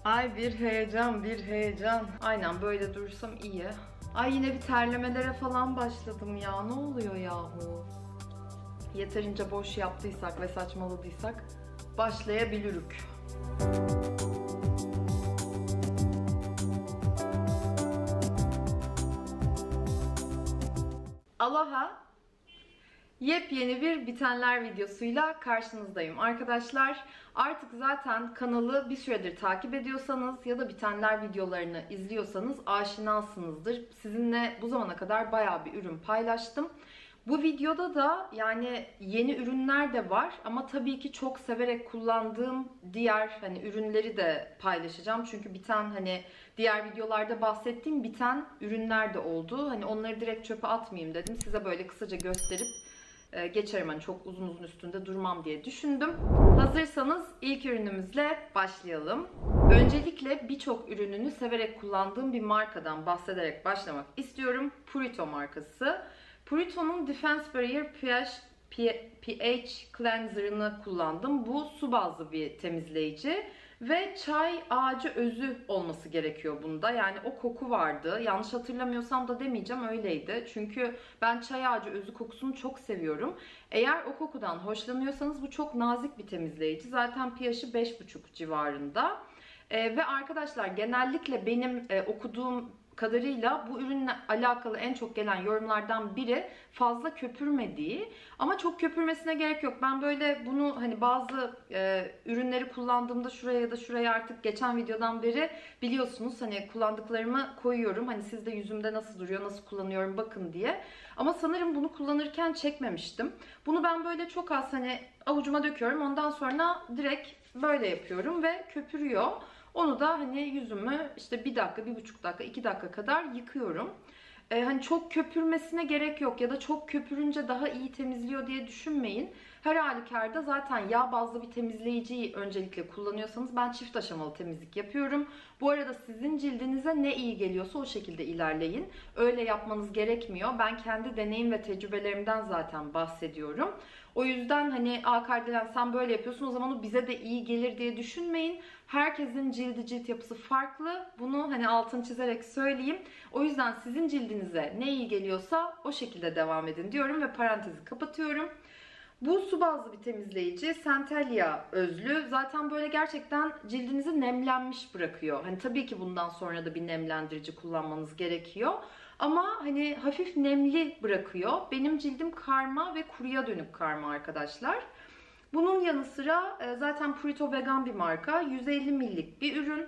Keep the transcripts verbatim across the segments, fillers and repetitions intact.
Ay bir heyecan, bir heyecan. Aynen böyle durursam iyi. Ay yine bir terlemelere falan başladım ya. Ne oluyor yahu? Yeterince boş yaptıysak ve saçmaladıysak başlayabilirük. Aloha! Yepyeni bir bitenler videosuyla karşınızdayım arkadaşlar. Artık zaten kanalı bir süredir takip ediyorsanız ya da bitenler videolarını izliyorsanız aşinasınızdır. Sizinle bu zamana kadar bayağı bir ürün paylaştım. Bu videoda da yani yeni ürünler de var ama tabii ki çok severek kullandığım diğer hani ürünleri de paylaşacağım. Çünkü biten hani diğer videolarda bahsettiğim biten ürünler de oldu. Hani onları direkt çöpe atmayayım dedim. Size böyle kısaca gösterip geçerim, hani çok uzun uzun üstünde durmam diye düşündüm. Hazırsanız ilk ürünümüzle başlayalım. Öncelikle birçok ürününü severek kullandığım bir markadan bahsederek başlamak istiyorum. Purito markası. Purito'nun Defense Barrier pH, pH Cleanser'ını kullandım. Bu su bazlı bir temizleyici ve çay ağacı özü olması gerekiyor bunda. Yani o koku vardı. Yanlış hatırlamıyorsam da demeyeceğim, öyleydi. Çünkü ben çay ağacı özü kokusunu çok seviyorum. Eğer o kokudan hoşlanıyorsanız bu çok nazik bir temizleyici. Zaten pH'i beş buçuk civarında. Ee, ve arkadaşlar genellikle benim e, okuduğum kadarıyla bu ürünle alakalı en çok gelen yorumlardan biri fazla köpürmediği, ama çok köpürmesine gerek yok. Ben böyle bunu hani bazı e, ürünleri kullandığımda şuraya ya da şuraya artık geçen videodan beri biliyorsunuz hani kullandıklarımı koyuyorum. Hani siz de yüzümde nasıl duruyor, nasıl kullanıyorum bakın diye. Ama sanırım bunu kullanırken çekmemiştim. Bunu ben böyle çok az hani avucuma döküyorum. Ondan sonra direkt böyle yapıyorum ve köpürüyor. Onu da hani yüzümü işte bir dakika, bir buçuk dakika, iki dakika kadar yıkıyorum. Ee, hani çok köpürmesine gerek yok ya da çok köpürünce daha iyi temizliyor diye düşünmeyin. Her halükarda zaten yağ bazlı bir temizleyiciyi öncelikle kullanıyorsanız ben çift aşamalı temizlik yapıyorum. Bu arada sizin cildinize ne iyi geliyorsa o şekilde ilerleyin. Öyle yapmanız gerekmiyor. Ben kendi deneyim ve tecrübelerimden zaten bahsediyorum. O yüzden hani "Aa Kardelen sen böyle yapıyorsun, o zaman o bize de iyi gelir" diye düşünmeyin. Herkesin cildi cilt yapısı farklı. Bunu hani altını çizerek söyleyeyim. O yüzden sizin cildinize ne iyi geliyorsa o şekilde devam edin diyorum ve parantezi kapatıyorum. Bu su bazlı bir temizleyici. Centellia özlü. Zaten böyle gerçekten cildinizi nemlenmiş bırakıyor. Hani tabii ki bundan sonra da bir nemlendirici kullanmanız gerekiyor. Ama hani hafif nemli bırakıyor. Benim cildim karma ve kuruya dönük karma arkadaşlar. Bunun yanı sıra zaten Purito vegan bir marka. yüz elli mililitrelik bir ürün.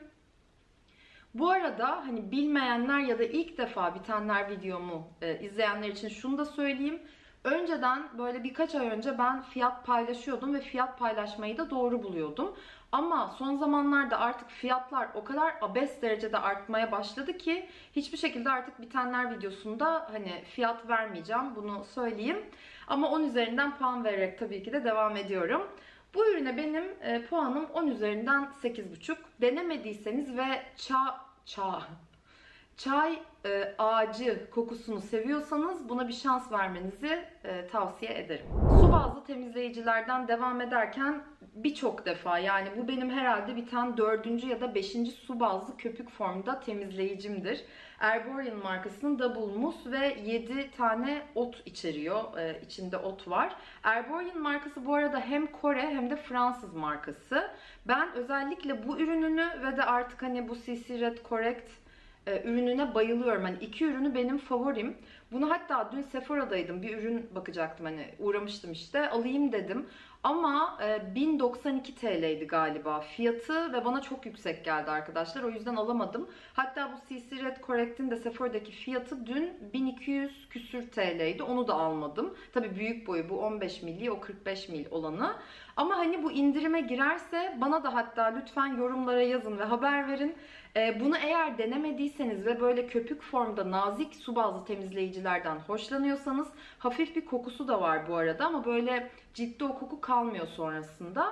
Bu arada hani bilmeyenler ya da ilk defa bitenler videomu izleyenler için şunu da söyleyeyim. Önceden böyle birkaç ay önce ben fiyat paylaşıyordum ve fiyat paylaşmayı da doğru buluyordum. Ama son zamanlarda artık fiyatlar o kadar abes derecede artmaya başladı ki hiçbir şekilde artık bitenler videosunda hani fiyat vermeyeceğim, bunu söyleyeyim. Ama on üzerinden puan vererek tabii ki de devam ediyorum. Bu ürüne benim e, puanım on üzerinden sekiz buçuk. Denemediyseniz ve çağ çağ çay e, ağacı kokusunu seviyorsanız buna bir şans vermenizi e, tavsiye ederim. Su bazlı temizleyicilerden devam ederken birçok defa, yani bu benim herhalde biten dördüncü ya da beşinci su bazlı köpük formda temizleyicimdir. Erborian markasının Double Mousse ve yedi tane ot içeriyor. E, içinde ot var. Erborian markası bu arada hem Kore hem de Fransız markası. Ben özellikle bu ürününü ve de artık hani bu C C Red Correct ürününe bayılıyorum. Hani iki ürünü benim favorim. Bunu hatta dün Sephora'daydım. Bir ürün bakacaktım, hani uğramıştım işte. Alayım dedim. Ama bin doksan iki T L'ydi galiba fiyatı ve bana çok yüksek geldi arkadaşlar. O yüzden alamadım. Hatta bu C C Red Correct'in de Sephora'daki fiyatı dün bin iki yüz küsür T L'ydi. Onu da almadım. Tabii büyük boyu bu on beş milli, o kırk beş mil olanı. Ama hani bu indirime girerse bana da hatta lütfen yorumlara yazın ve haber verin. Bunu eğer denemediyseniz ve böyle köpük formda nazik su bazlı temizleyicilerden hoşlanıyorsanız, hafif bir kokusu da var bu arada ama böyle ciddi o koku kalmıyor sonrasında.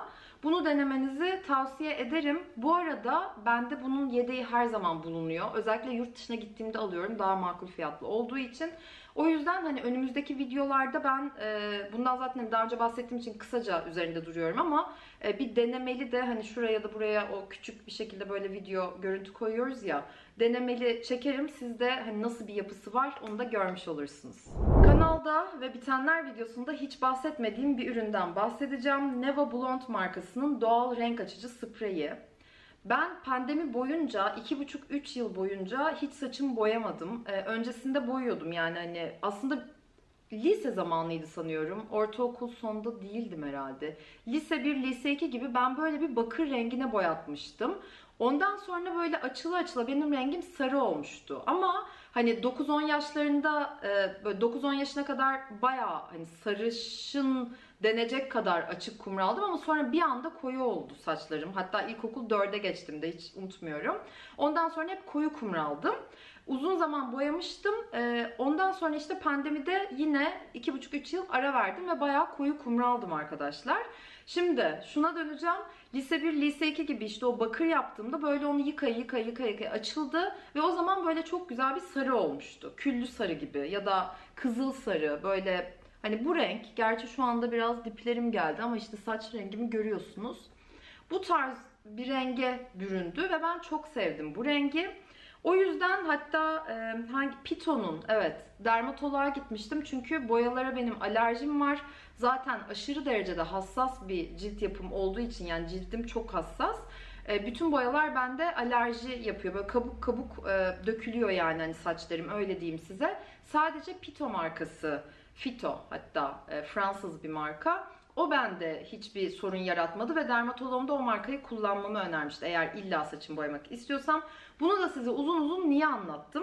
Bunu denemenizi tavsiye ederim. Bu arada bende bunun yedeği her zaman bulunuyor. Özellikle yurt dışına gittiğimde alıyorum. Daha makul fiyatlı olduğu için. O yüzden hani önümüzdeki videolarda ben e, bundan zaten daha önce bahsettiğim için kısaca üzerinde duruyorum ama e, bir denemeli de hani şuraya da buraya o küçük bir şekilde böyle video görüntü koyuyoruz ya, denemeli çekerim. Siz de hani nasıl bir yapısı var onu da görmüş olursunuz. Kanalda ve bitenler videosunda hiç bahsetmediğim bir üründen bahsedeceğim. Neva Blond markasının doğal renk açıcı spreyi. Ben pandemi boyunca iki buçuk üç yıl boyunca hiç saçımı boyamadım. Ee, öncesinde boyuyordum yani hani aslında lise zamanıydı sanıyorum. Ortaokul sonunda değildim herhalde. Lise bir, lise iki gibi ben böyle bir bakır rengine boyatmıştım. Ondan sonra böyle açıla açıla benim rengim sarı olmuştu. Ama hani dokuz on yaşlarında, böyle dokuz on yaşına kadar bayağı hani sarışın denecek kadar açık kumraldım ama sonra bir anda koyu oldu saçlarım. Hatta ilkokul dörde geçtiğimde hiç unutmuyorum. Ondan sonra hep koyu kumraldım. Uzun zaman boyamıştım. Ondan sonra işte pandemide yine iki buçuk üç yıl ara verdim ve bayağı koyu kumraldım arkadaşlar. Şimdi şuna döneceğim. Lise bir, lise iki gibi işte o bakır yaptığımda böyle onu yıka yıka yıka yıka açıldı ve o zaman böyle çok güzel bir sarı olmuştu. Küllü sarı gibi ya da kızıl sarı, böyle hani bu renk. Gerçi şu anda biraz diplerim geldi ama işte saç rengimi görüyorsunuz. Bu tarz bir renge büründü ve ben çok sevdim bu rengi. O yüzden hatta e, hangi Pito'nun, evet, dermatoloğa gitmiştim çünkü boyalara benim alerjim var. Zaten aşırı derecede hassas bir cilt yapım olduğu için, yani cildim çok hassas. E, bütün boyalar bende alerji yapıyor. Böyle kabuk kabuk e, dökülüyor yani hani saçlarım, öyle diyeyim size. Sadece Pito markası, Fito hatta e, Fransız bir marka. O bende hiçbir sorun yaratmadı ve dermatoloğum da o markayı kullanmamı önermişti eğer illa saçımı boyamak istiyorsam. Bunu da size uzun uzun niye anlattım?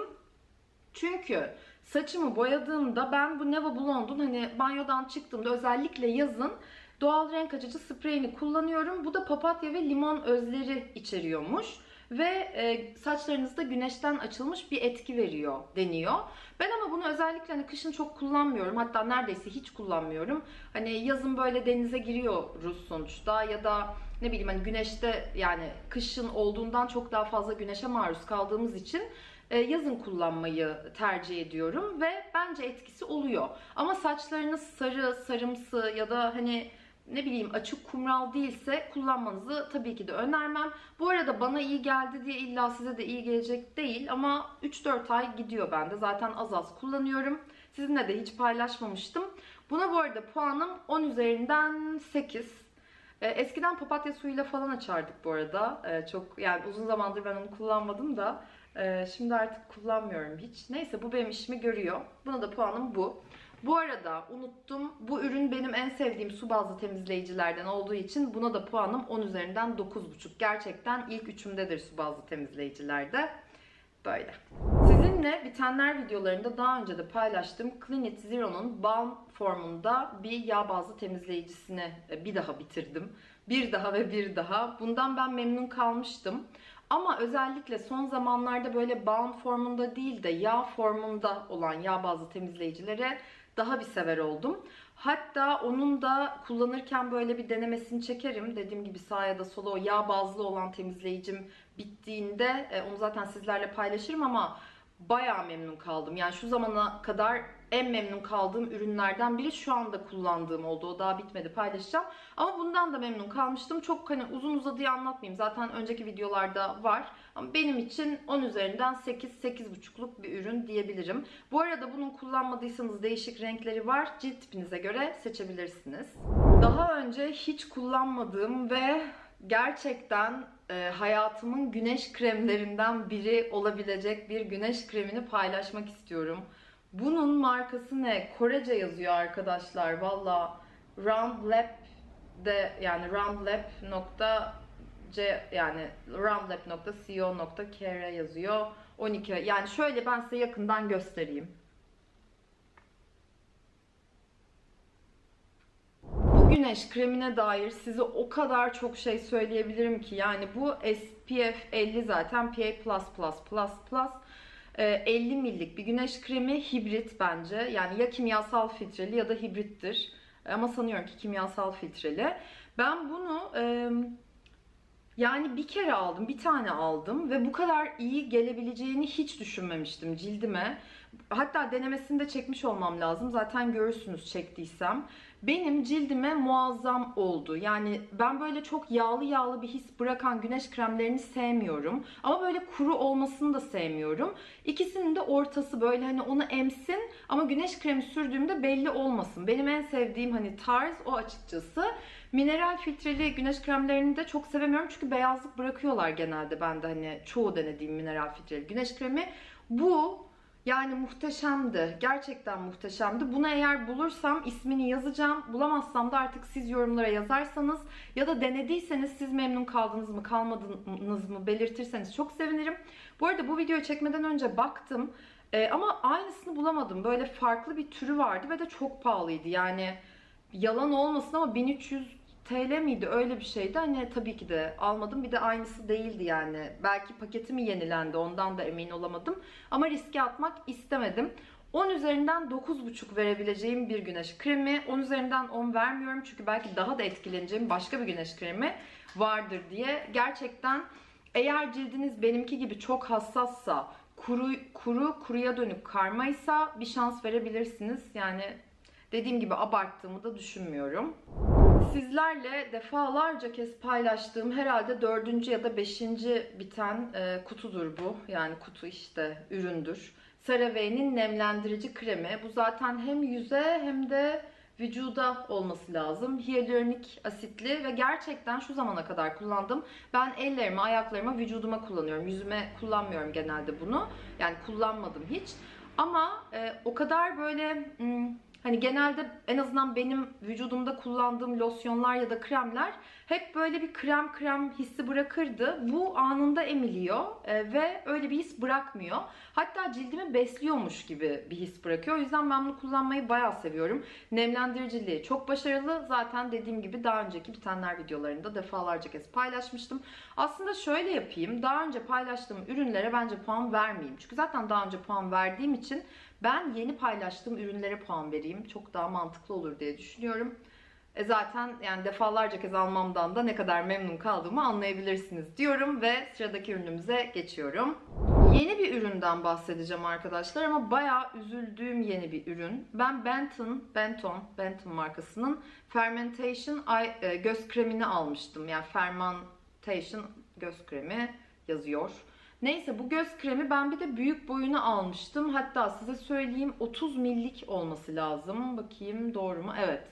Çünkü saçımı boyadığımda ben bu Neva Blond'un hani banyodan çıktığımda özellikle yazın doğal renk açıcı spreyini kullanıyorum. Bu da papatya ve limon özleri içeriyormuş. Ve e, saçlarınızda güneşten açılmış bir etki veriyor deniyor. Ben ama bunu özellikle hani kışın çok kullanmıyorum. Hatta neredeyse hiç kullanmıyorum. Hani yazın böyle denize giriyoruz sonuçta ya da ne bileyim hani güneşte, yani kışın olduğundan çok daha fazla güneşe maruz kaldığımız için e, yazın kullanmayı tercih ediyorum ve bence etkisi oluyor. Ama saçlarınız sarı, sarımsı ya da hani ne bileyim açık kumral değilse kullanmanızı tabii ki de önermem. Bu arada bana iyi geldi diye illa size de iyi gelecek değil ama üç dört ay gidiyor bende. Zaten az az kullanıyorum. Sizinle de hiç paylaşmamıştım. Buna bu arada puanım on üzerinden sekiz. Eskiden papatya suyuyla falan açardık bu arada. Çok, yani uzun zamandır ben onu kullanmadım da şimdi artık kullanmıyorum hiç. Neyse, bu benim işimi görüyor. Buna da puanım bu. Bu arada unuttum. Bu ürün benim en sevdiğim su bazlı temizleyicilerden olduğu için buna da puanım on üzerinden dokuz buçuk. Gerçekten ilk üçümdedir su bazlı temizleyicilerde. Böyle. Sizinle bitenler videolarında daha önce de paylaştığım Clean It Zero'nun balm formunda bir yağ bazlı temizleyicisini bir daha bitirdim. Bir daha ve bir daha. Bundan ben memnun kalmıştım. Ama özellikle son zamanlarda böyle balm formunda değil de yağ formunda olan yağ bazlı temizleyicilere daha bir sever oldum. Hatta onun da kullanırken böyle bir denemesini çekerim. Dediğim gibi sağa ya da sola o yağ bazlı olan temizleyicim bittiğinde onu zaten sizlerle paylaşırım ama bayağı memnun kaldım. Yani şu zamana kadar en memnun kaldığım ürünlerden biri, şu anda kullandığım oldu. O daha bitmedi, paylaşacağım. Ama bundan da memnun kalmıştım. Çok hani uzun uzadıya anlatmayayım. Zaten önceki videolarda var. Ama benim için on üzerinden sekiz sekiz buçukluk bir ürün diyebilirim. Bu arada bunun kullanmadıysanız değişik renkleri var. Cilt tipinize göre seçebilirsiniz. Daha önce hiç kullanmadığım ve gerçekten e, hayatımın güneş kremlerinden biri olabilecek bir güneş kremini paylaşmak istiyorum. Bunun markası ne? Korece yazıyor arkadaşlar. Valla Roundlab de, yani roundlab nokta c yani roundlab nokta co nokta kr yazıyor. on iki. Yani şöyle ben size yakından göstereyim. Güneş kremine dair size o kadar çok şey söyleyebilirim ki, yani bu S P F elli zaten P A plus plus plus plus elli millik bir güneş kremi, hibrit bence. Yani ya kimyasal filtreli ya da hibrittir. Ama sanıyorum ki kimyasal filtreli. Ben bunu e, yani bir kere aldım, bir tane aldım ve bu kadar iyi gelebileceğini hiç düşünmemiştim cildime. Hatta denemesini de çekmiş olmam lazım. Zaten görürsünüz çektiysem. Benim cildime muazzam oldu. Yani ben böyle çok yağlı yağlı bir his bırakan güneş kremlerini sevmiyorum. Ama böyle kuru olmasını da sevmiyorum. İkisinin de ortası, böyle hani onu emsin ama güneş kremi sürdüğümde belli olmasın. Benim en sevdiğim hani tarz o açıkçası. Mineral filtreli güneş kremlerini de çok sevemiyorum çünkü beyazlık bırakıyorlar genelde bende, hani çoğu denediğim mineral filtreli güneş kremi. Bu yani muhteşemdi. Gerçekten muhteşemdi. Bunu eğer bulursam ismini yazacağım. Bulamazsam da artık siz yorumlara yazarsanız ya da denediyseniz siz memnun kaldınız mı kalmadınız mı belirtirseniz çok sevinirim. Bu arada bu videoyu çekmeden önce baktım ee, ama aynısını bulamadım. Böyle farklı bir türü vardı ve de çok pahalıydı. Yani yalan olmasın ama bin üç yüz T L miydi, öyle bir şeydi. Hani tabii ki de almadım. Bir de aynısı değildi yani. Belki paketi mi yenilendi, ondan da emin olamadım. Ama riske atmak istemedim. on üzerinden dokuz buçuk verebileceğim bir güneş kremi. on üzerinden on vermiyorum çünkü belki daha da etkileneceğim başka bir güneş kremi vardır diye. Gerçekten eğer cildiniz benimki gibi çok hassassa, kuru kuru kuruya dönük karmaysa bir şans verebilirsiniz. Yani dediğim gibi abarttığımı da düşünmüyorum. Sizlerle defalarca kez paylaştığım herhalde dördüncü ya da beşinci biten e, kutudur bu. Yani kutu işte, üründür. CeraVe'nin nemlendirici kremi. Bu zaten hem yüze hem de vücuda olması lazım. Hyaluronik asitli ve gerçekten şu zamana kadar kullandım. Ben ellerime, ayaklarıma, vücuduma kullanıyorum. Yüzüme kullanmıyorum genelde bunu. Yani kullanmadım hiç. Ama e, o kadar böyle... Hmm, Hani genelde en azından benim vücudumda kullandığım losyonlar ya da kremler hep böyle bir krem krem hissi bırakırdı. Bu anında emiliyor e, ve öyle bir his bırakmıyor. Hatta cildimi besliyormuş gibi bir his bırakıyor. O yüzden ben bunu kullanmayı bayağı seviyorum. Nemlendiriciliği çok başarılı. Zaten dediğim gibi daha önceki bitenler videolarında defalarca kez paylaşmıştım. Aslında şöyle yapayım. Daha önce paylaştığım ürünlere bence puan vermeyeyim. Çünkü zaten daha önce puan verdiğim için ben yeni paylaştığım ürünlere puan vereyim. Çok daha mantıklı olur diye düşünüyorum. E zaten yani defalarca kez almamdan da ne kadar memnun kaldığımı anlayabilirsiniz diyorum ve sıradaki ürünümüze geçiyorum. Yeni bir üründen bahsedeceğim arkadaşlar ama bayağı üzüldüğüm yeni bir ürün. Ben Benton, Benton, Benton markasının Fermentation Eye, göz kremini almıştım. Yani Fermentation göz kremi yazıyor. Neyse, bu göz kremi ben bir de büyük boyunu almıştım. Hatta size söyleyeyim, otuz millik olması lazım. Bakayım doğru mu? Evet.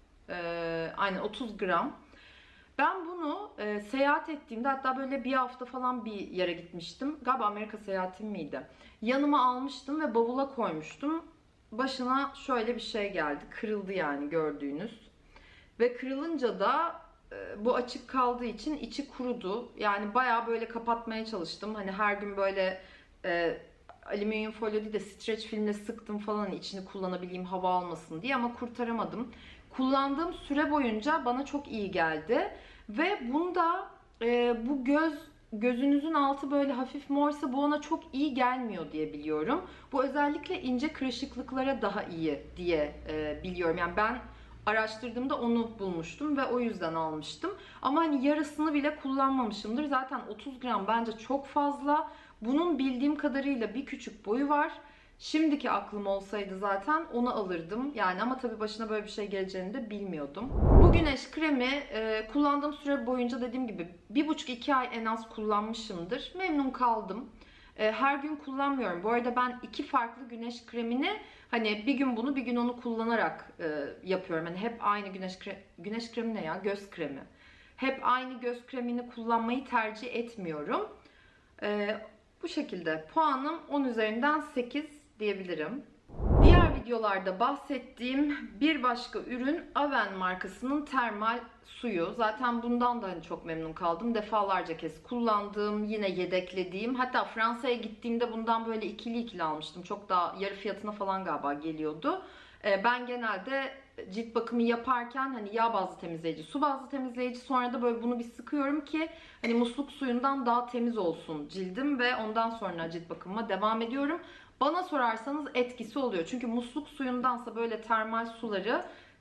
Ee, aynen otuz gram. Ben bunu e, seyahat ettiğimde, hatta böyle bir hafta falan bir yere gitmiştim. Galiba Amerika seyahatim miydi? Yanıma almıştım ve bavula koymuştum. Başına şöyle bir şey geldi. Kırıldı yani, gördüğünüz. Ve kırılınca da bu açık kaldığı için içi kurudu. Yani bayağı böyle kapatmaya çalıştım. Hani her gün böyle e, alüminyum folyo değil de streç filmle sıktım falan, hani içini kullanabileyim, hava almasın diye, ama kurtaramadım. Kullandığım süre boyunca bana çok iyi geldi. Ve bunda e, bu göz gözünüzün altı böyle hafif morsa, bu ona çok iyi gelmiyor diye biliyorum. Bu özellikle ince kırışıklıklara daha iyi diye e, biliyorum. Yani ben araştırdığımda onu bulmuştum ve o yüzden almıştım. Ama hani yarısını bile kullanmamışımdır. Zaten otuz gram bence çok fazla. Bunun bildiğim kadarıyla bir küçük boyu var. Şimdiki aklım olsaydı zaten onu alırdım. Yani ama tabii başına böyle bir şey geleceğini de bilmiyordum. Bu güneş kremi e, kullandığım süre boyunca dediğim gibi bir buçuk iki ay en az kullanmışımdır. Memnun kaldım. Her gün kullanmıyorum. Bu arada ben iki farklı güneş kremini, hani bir gün bunu bir gün onu kullanarak e, yapıyorum. Hani hep aynı güneş kremi, güneş kremi ne ya? Göz kremi. Hep aynı göz kremini kullanmayı tercih etmiyorum. E, bu şekilde puanım on üzerinden sekiz diyebilirim. Diğer videolarda bahsettiğim bir başka ürün Aven markasının termal suyu. Zaten bundan da hani çok memnun kaldım. Defalarca kez kullandığım, yine yedeklediğim. Hatta Fransa'ya gittiğimde bundan böyle ikili ikili almıştım. Çok daha yarı fiyatına falan galiba geliyordu. Ben genelde cilt bakımı yaparken hani yağ bazlı temizleyici, su bazlı temizleyici, sonra da böyle bunu bir sıkıyorum ki hani musluk suyundan daha temiz olsun cildim ve ondan sonra cilt bakımıma devam ediyorum. Bana sorarsanız etkisi oluyor. Çünkü musluk suyundansa böyle termal suları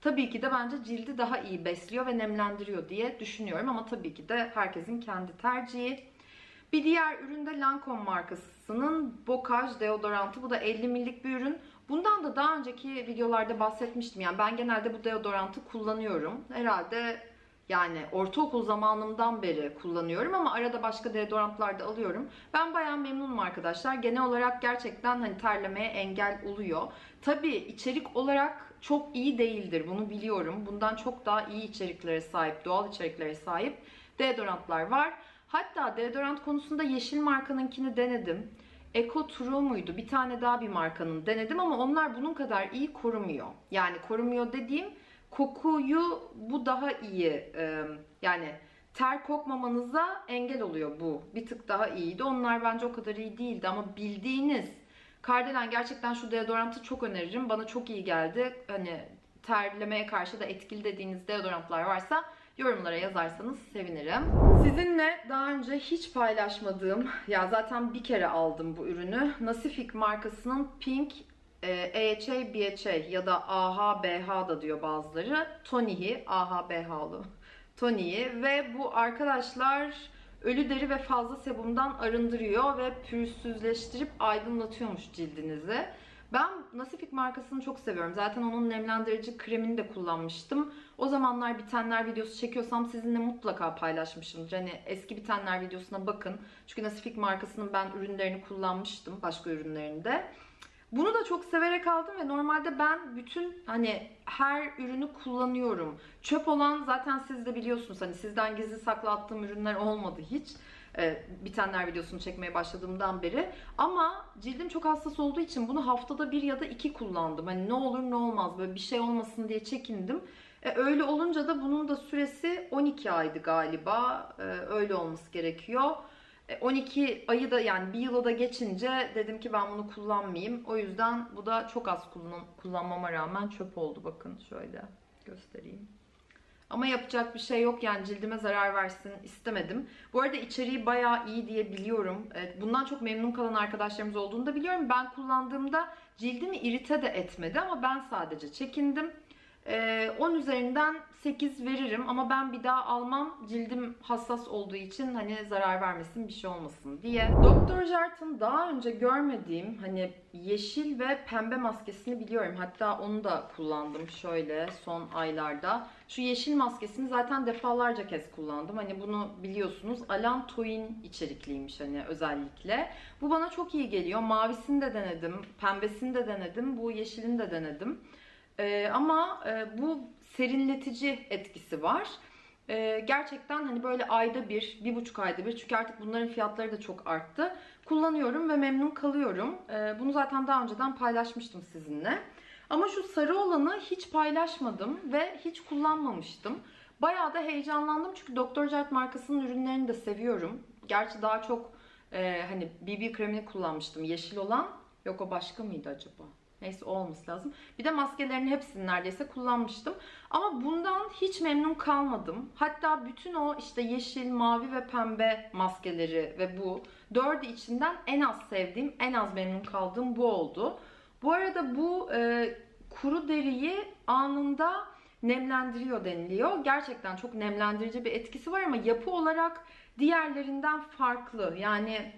tabii ki de bence cildi daha iyi besliyor ve nemlendiriyor diye düşünüyorum. Ama tabii ki de herkesin kendi tercihi. Bir diğer ürün de Lancome markasının Bocage deodorantı. Bu da elli mililitrelik bir ürün. Bundan da daha önceki videolarda bahsetmiştim. Yani ben genelde bu deodorantı kullanıyorum. Herhalde yani ortaokul zamanımdan beri kullanıyorum ama arada başka deodorantlar da alıyorum. Ben bayağı memnunum arkadaşlar. Genel olarak gerçekten hani terlemeye engel oluyor. Tabii içerik olarak çok iyi değildir. Bunu biliyorum. Bundan çok daha iyi içeriklere sahip, doğal içeriklere sahip deodorantlar var. Hatta deodorant konusunda Yeşil markanınkini denedim. Eco True muydu? Bir tane daha bir markanın denedim ama onlar bunun kadar iyi korumuyor. Yani korumuyor dediğim, kokuyu bu daha iyi, yani ter kokmamanıza engel oluyor bu. Bir tık daha iyiydi. Onlar bence o kadar iyi değildi ama bildiğiniz Kardelen, gerçekten şu deodorantı çok öneririm. Bana çok iyi geldi. Hani terlemeye karşı da etkili dediğiniz deodorantlar varsa yorumlara yazarsanız sevinirim. Sizinle daha önce hiç paylaşmadığım, ya zaten bir kere aldım bu ürünü. Nasifik markasının Pink A H A B H A ya da A H B H da diyor bazıları. Toniği, A H B H'lı toniği ve bu arkadaşlar ölü deri ve fazla sebumdan arındırıyor ve pürüzsüzleştirip aydınlatıyormuş cildinizi. Ben Nasifik markasını çok seviyorum. Zaten onun nemlendirici kremini de kullanmıştım. O zamanlar bitenler videosu çekiyorsam sizinle mutlaka paylaşmışımdır. Hani eski bitenler videosuna bakın. Çünkü Nasifik markasının ben ürünlerini kullanmıştım. Başka ürünlerinde. Bunu da çok severek aldım ve normalde ben bütün hani her ürünü kullanıyorum. Çöp olan zaten siz de biliyorsunuz. Hani sizden gizli saklı attığım ürünler olmadı hiç. Ee, bitenler videosunu çekmeye başladığımdan beri. Ama cildim çok hassas olduğu için bunu haftada bir ya da iki kullandım. Hani ne olur ne olmaz, böyle bir şey olmasın diye çekindim. Ee, öyle olunca da bunun da süresi on iki aydı galiba. Ee, öyle olması gerekiyor. on iki ayı da, yani bir yılı da geçince dedim ki ben bunu kullanmayayım. O yüzden bu da çok az kullan kullanmama rağmen çöp oldu. Bakın şöyle göstereyim. Ama yapacak bir şey yok, yani cildime zarar versin istemedim. Bu arada içeriği bayağı iyi diye biliyorum. Bundan çok memnun kalan arkadaşlarımız olduğunu da biliyorum. Ben kullandığımda cildimi irite de etmedi ama ben sadece çekindim. on üzerinden sekiz veririm ama ben bir daha almam, cildim hassas olduğu için hani zarar vermesin, bir şey olmasın diye. doktor Jart'ın daha önce görmediğim hani yeşil ve pembe maskesini biliyorum. Hatta onu da kullandım şöyle son aylarda. Şu yeşil maskesini zaten defalarca kez kullandım. Hani bunu biliyorsunuz, alantoin içerikliymiş hani özellikle. Bu bana çok iyi geliyor. Mavisini de denedim, pembesini de denedim, bu yeşilini de denedim. Ee, ama e, bu serinletici etkisi var. Ee, gerçekten hani böyle ayda bir, bir buçuk ayda bir, çünkü artık bunların fiyatları da çok arttı. Kullanıyorum ve memnun kalıyorum. Ee, bunu zaten daha önceden paylaşmıştım sizinle. Ama şu sarı olanı hiç paylaşmadım ve hiç kullanmamıştım. Bayağı da heyecanlandım çünkü doktor Jart markasının ürünlerini de seviyorum. Gerçi daha çok e, hani B B kremini kullanmıştım, yeşil olan. Yok, o başka mıydı acaba? Neyse, o olması lazım. Bir de maskelerin hepsini neredeyse kullanmıştım. Ama bundan hiç memnun kalmadım. Hatta bütün o işte yeşil, mavi ve pembe maskeleri ve bu dördü içinden en az sevdiğim, en az memnun kaldığım bu oldu. Bu arada bu e, kuru deriyi anında nemlendiriyor deniliyor. Gerçekten çok nemlendirici bir etkisi var ama yapı olarak diğerlerinden farklı. Yani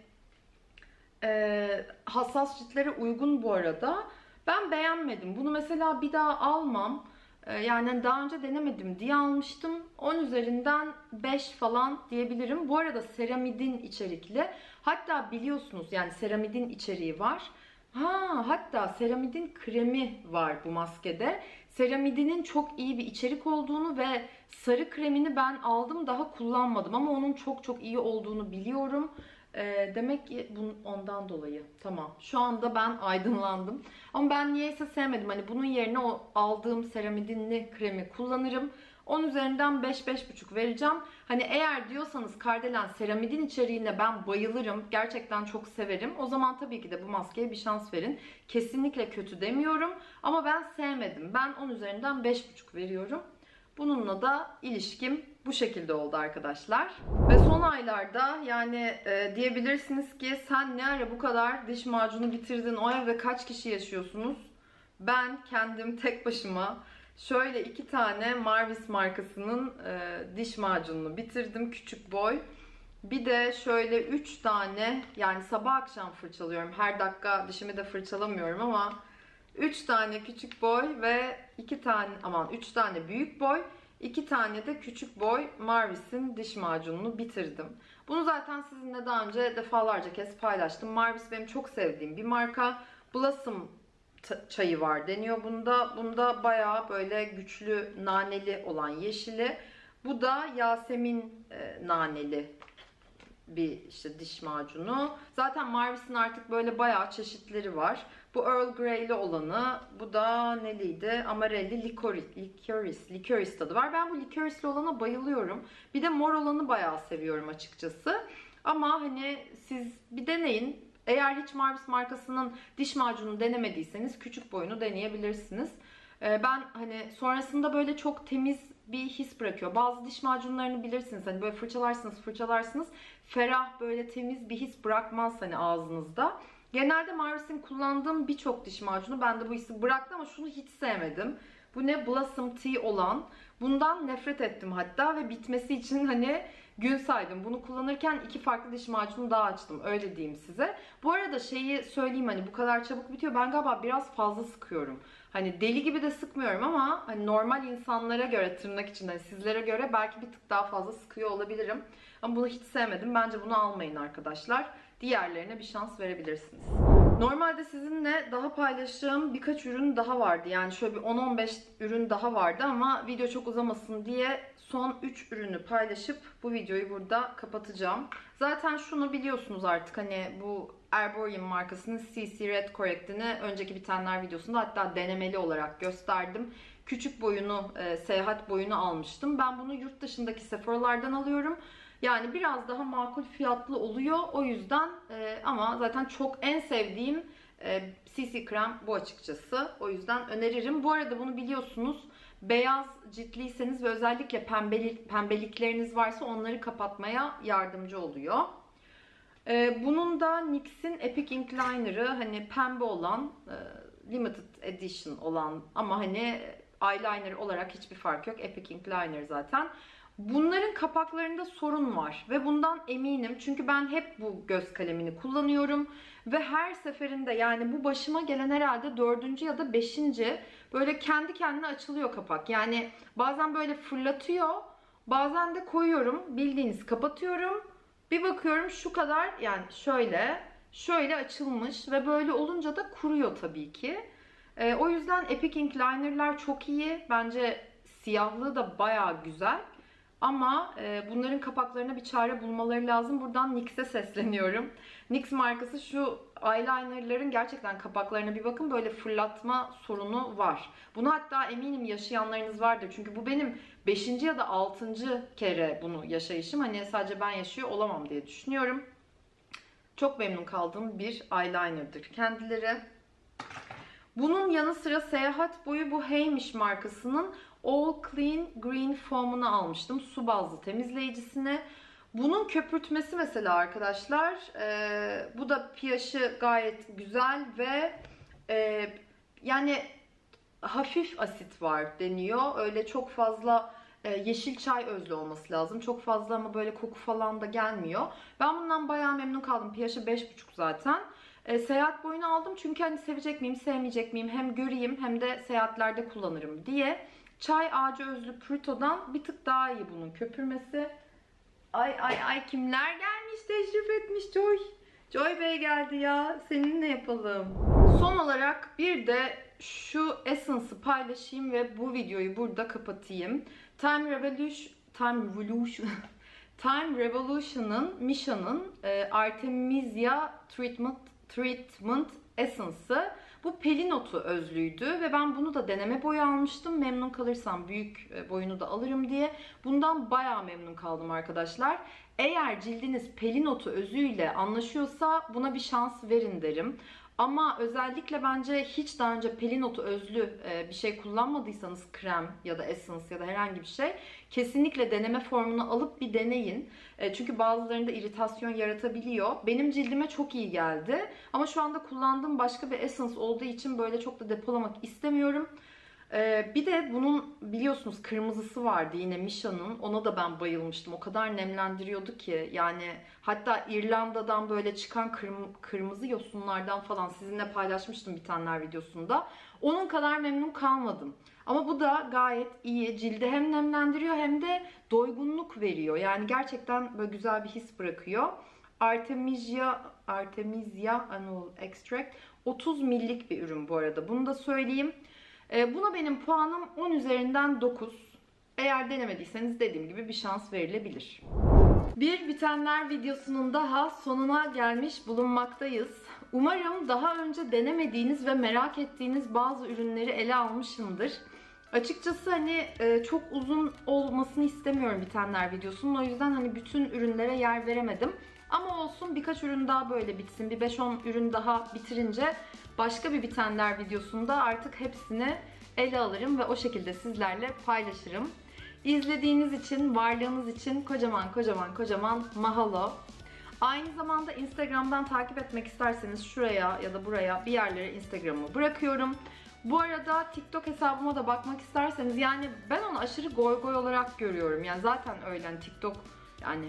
e, hassas ciltlere uygun bu arada. Ben beğenmedim. Bunu mesela bir daha almam. Ee, yani daha önce denemedim diye almıştım. on üzerinden beş falan diyebilirim. Bu arada seramidin içerikli. Hatta biliyorsunuz yani seramidin içeriği var. Ha, hatta seramidin kremi var bu maskede. Seramidinin çok iyi bir içerik olduğunu ve sarı kremini ben aldım, daha kullanmadım ama onun çok çok iyi olduğunu biliyorum. Ee, demek ki bunun ondan dolayı. Tamam. Şu anda ben aydınlandım. Ama ben niyeyse sevmedim. Hani bunun yerine o aldığım seramidinli kremi kullanırım. on üzerinden beş beş buçuk vereceğim. Hani eğer diyorsanız Kardelen seramidin içeriğine ben bayılırım, gerçekten çok severim, o zaman tabii ki de bu maskeye bir şans verin. Kesinlikle kötü demiyorum ama ben sevmedim. Ben on üzerinden beş buçuk veriyorum. Bununla da ilişkim bu şekilde oldu arkadaşlar. Ve son aylarda yani e, diyebilirsiniz ki sen ne ara bu kadar diş macunu bitirdin, o evde kaç kişi yaşıyorsunuz? Ben kendim tek başıma Şöyle iki tane Marvis markasının e, diş macununu bitirdim. Küçük boy. Bir de şöyle üç tane, yani sabah akşam fırçalıyorum. Her dakika dişimi de fırçalamıyorum ama üç tane küçük boy ve iki tane, aman üç tane büyük boy, iki tane de küçük boy Marvis'in diş macununu bitirdim. Bunu zaten sizinle daha önce defalarca kez paylaştım. Marvis benim çok sevdiğim bir marka. Blossom çayı var deniyor bunda. Bunda bayağı böyle güçlü naneli olan yeşili. Bu da Yasemin e, naneli bir işte diş macunu. Zaten Marvis'in artık böyle bayağı çeşitleri var. Bu Earl Grey'li olanı, bu da neliydi? Amarelli licorice, licorice, licorice tadı var. Ben bu licorice'li olana bayılıyorum. Bir de mor olanı bayağı seviyorum açıkçası. Ama hani siz bir deneyin. Eğer hiç Marvis markasının diş macunu denemediyseniz küçük boyunu deneyebilirsiniz. Ben hani sonrasında böyle çok temiz bir his bırakıyor. Bazı diş macunlarını bilirsiniz. Hani böyle fırçalarsınız, fırçalarsınız. Ferah, böyle temiz bir his bırakmaz hani ağzınızda. Genelde Marvis'in kullandığım birçok diş macunu bende bu hissi bıraktı ama şunu hiç sevmedim. Bu ne? Blossom Tea olan. Bundan nefret ettim hatta ve bitmesi için hani gün saydım. Bunu kullanırken iki farklı diş macunu daha açtım. Öyle diyeyim size. Bu arada şeyi söyleyeyim, hani bu kadar çabuk bitiyor. Ben galiba biraz fazla sıkıyorum. Hani deli gibi de sıkmıyorum ama hani normal insanlara göre, tırnak içinde hani sizlere göre belki bir tık daha fazla sıkıyor olabilirim. Ama bunu hiç sevmedim. Bence bunu almayın arkadaşlar. Diğerlerine bir şans verebilirsiniz. Normalde sizinle daha paylaşacağım birkaç ürün daha vardı. Yani şöyle bir on on beş ürün daha vardı ama video çok uzamasın diye son üç ürünü paylaşıp bu videoyu burada kapatacağım. Zaten şunu biliyorsunuz artık, hani bu Erborian markasının C C Red Correct'ini önceki bitenler videosunda hatta denemeli olarak gösterdim. Küçük boyunu, e, seyahat boyunu almıştım. Ben bunu yurt dışındaki Sephora'lardan alıyorum. Yani biraz daha makul fiyatlı oluyor. O yüzden e, ama zaten çok en sevdiğim e, C C krem bu açıkçası. O yüzden öneririm. Bu arada bunu biliyorsunuz. Beyaz ciltliyseniz ve özellikle pembelik, pembelikleriniz varsa onları kapatmaya yardımcı oluyor. E, bunun da N Y X'in Epic Ink Liner'ı, hani pembe olan, e, limited edition olan ama hani eyeliner olarak hiçbir fark yok. Epic Ink Liner zaten. Bunların kapaklarında sorun var ve bundan eminim çünkü ben hep bu göz kalemini kullanıyorum ve her seferinde, yani bu başıma gelen herhalde dördüncü ya da beşinci böyle kendi kendine açılıyor kapak. Yani bazen böyle fırlatıyor, bazen de koyuyorum, bildiğiniz kapatıyorum, bir bakıyorum şu kadar, yani şöyle şöyle açılmış ve böyle olunca da kuruyor tabii ki. E, o yüzden Epic Ink Liner'lar çok iyi, bence siyahlığı da bayağı güzel. Ama e, bunların kapaklarına bir çare bulmaları lazım. Buradan N Y X'e sesleniyorum. N Y X markası şu eyelinerların gerçekten kapaklarına bir bakın. Böyle fırlatma sorunu var. Bunu hatta eminim yaşayanlarınız vardır. Çünkü bu benim beşinci ya da altıncı kere bunu yaşayışım. Hani sadece ben yaşıyor olamam diye düşünüyorum. Çok memnun kaldığım bir eyeliner'dır kendileri. Bunun yanı sıra seyahat boyu bu Heimish markasının All Clean Green Foam'unu almıştım. Su bazlı temizleyicisine. Bunun köpürtmesi mesela arkadaşlar. E, bu da pH'i gayet güzel ve e, yani hafif asit var deniyor. Öyle çok fazla e, yeşil çay özlü olması lazım. Çok fazla ama böyle koku falan da gelmiyor. Ben bundan bayağı memnun kaldım. pH'i beş buçuk zaten. E, seyahat boyunu aldım çünkü hani sevecek miyim, sevmeyecek miyim, hem göreyim hem de seyahatlerde kullanırım diye. Çay ağacı özlü Pruto'dan bir tık daha iyi bunun köpürmesi. Ay ay ay, kimler gelmiş, teşrif etmiş. Joy. Joy Bey geldi ya. Seninle yapalım. Son olarak bir de şu Essence'ı paylaşayım ve bu videoyu burada kapatayım. Time Revolution Time Revolution Time Revolution'ın Misha'nın e, Artemisia Treatment Treatment Essence'ı. Bu pelin otu özlüydü ve ben bunu da deneme boyu almıştım. Memnun kalırsam büyük boyunu da alırım diye. Bundan bayağı memnun kaldım arkadaşlar. Eğer cildiniz pelin otu özüyle anlaşıyorsa buna bir şans verin derim. Ama özellikle bence hiç daha önce pelin otu özlü bir şey kullanmadıysanız, krem ya da essence ya da herhangi bir şey, kesinlikle deneme formunu alıp bir deneyin. Çünkü bazılarında iritasyon yaratabiliyor. Benim cildime çok iyi geldi. Ama şu anda kullandığım başka bir essence olduğu için böyle çok da depolamak istemiyorum. Ee, bir de bunun biliyorsunuz kırmızısı vardı yine Misha'nın. Ona da ben bayılmıştım. O kadar nemlendiriyordu ki. Yani hatta İrlanda'dan böyle çıkan kırm kırmızı yosunlardan falan sizinle paylaşmıştım bitenler videosunda. Onun kadar memnun kalmadım. Ama bu da gayet iyi. Cildi hem nemlendiriyor hem de doygunluk veriyor. Yani gerçekten böyle güzel bir his bırakıyor. Artemisia, Artemisia Annual Extract otuz mililitrelik bir ürün bu arada. Bunu da söyleyeyim. Buna benim puanım on üzerinden dokuz. Eğer denemediyseniz dediğim gibi bir şans verilebilir. Bir bitenler videosunun daha sonuna gelmiş bulunmaktayız. Umarım daha önce denemediğiniz ve merak ettiğiniz bazı ürünleri ele almışımdır. Açıkçası hani çok uzun olmasını istemiyorum bitenler videosunun. O yüzden hani bütün ürünlere yer veremedim. Ama olsun, birkaç ürün daha böyle bitsin. Bir beş on ürün daha bitirince başka bir bitenler videosunda artık hepsini ele alırım ve o şekilde sizlerle paylaşırım. İzlediğiniz için, varlığınız için kocaman kocaman kocaman mahalo. Aynı zamanda Instagram'dan takip etmek isterseniz şuraya ya da buraya bir yerlere Instagram'ımı bırakıyorum. Bu arada TikTok hesabıma da bakmak isterseniz, yani ben onu aşırı goy goy olarak görüyorum. Yani zaten öyle hani TikTok, yani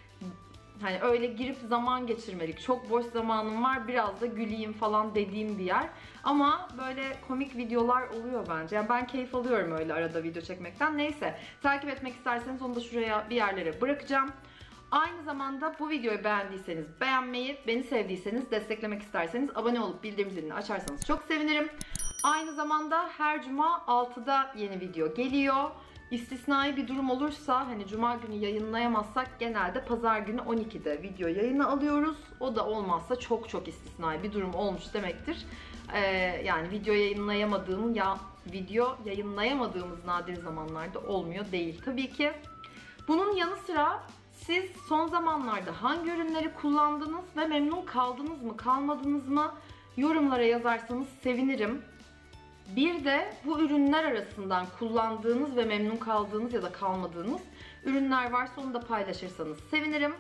hani öyle girip zaman geçirmelik, çok boş zamanım var biraz da güleyim falan dediğim bir yer. Ama böyle komik videolar oluyor bence. Yani ben keyif alıyorum öyle arada video çekmekten. Neyse, takip etmek isterseniz onu da şuraya bir yerlere bırakacağım. Aynı zamanda bu videoyu beğendiyseniz beğenmeyi, beni sevdiyseniz, desteklemek isterseniz abone olup bildirim zilini açarsanız çok sevinirim. Aynı zamanda her cuma altıda yeni video geliyor. İstisnai bir durum olursa, hani cuma günü yayınlayamazsak genelde pazar günü on ikide video yayına alıyoruz. O da olmazsa çok çok istisnai bir durum olmuş demektir. Ee, yani video yayınlayamadığım ya video yayınlayamadığımız nadir zamanlarda olmuyor değil tabii ki. Bunun yanı sıra siz son zamanlarda hangi ürünleri kullandınız ve memnun kaldınız mı, kalmadınız mı yorumlara yazarsanız sevinirim. Bir de bu ürünler arasından kullandığınız ve memnun kaldığınız ya da kalmadığınız ürünler varsa onu da paylaşırsanız sevinirim.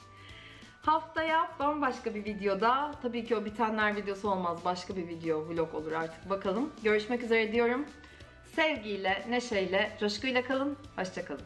Haftaya bambaşka bir videoda, tabii ki o bitenler videosu olmaz, başka bir video, vlog olur artık, bakalım. Görüşmek üzere diyorum. Sevgiyle, neşeyle, coşkuyla kalın. Hoşça kalın.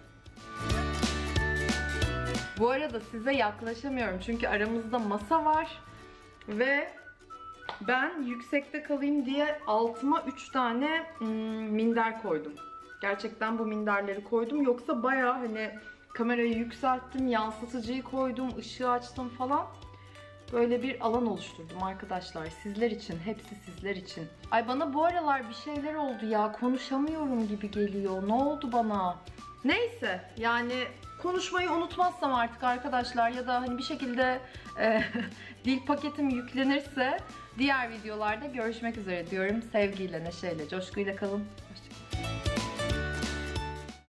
Bu arada size yaklaşamıyorum çünkü aramızda masa var ve ben yüksekte kalayım diye altıma üç tane hmm, minder koydum. Gerçekten bu minderleri koydum. Yoksa bayağı hani kamerayı yükselttim, yansıtıcıyı koydum, ışığı açtım falan. Böyle bir alan oluşturdum arkadaşlar. Sizler için, hepsi sizler için. Ay bana bu aralar bir şeyler oldu ya. Konuşamıyorum gibi geliyor. Ne oldu bana? Neyse, yani konuşmayı unutmazsam artık arkadaşlar ya da hani bir şekilde e, dil paketim yüklenirse diğer videolarda görüşmek üzere diyorum. Sevgiyle, neşeyle, coşkuyla kalın.